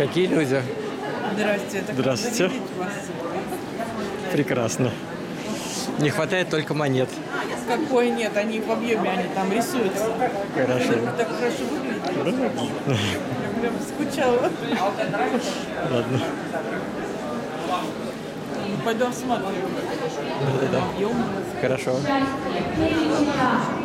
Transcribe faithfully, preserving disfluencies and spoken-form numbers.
Какие люди? Здрасте. Это как Здравствуйте. завидеть вас. Прекрасно. Не хватает только монет. Какой нет, они в объеме, они там рисуются. Хорошо. Так, так хорошо выглядит. Я прям скучала. Ладно. Пойду осматриваю. Да-да-да. Объем. Хорошо.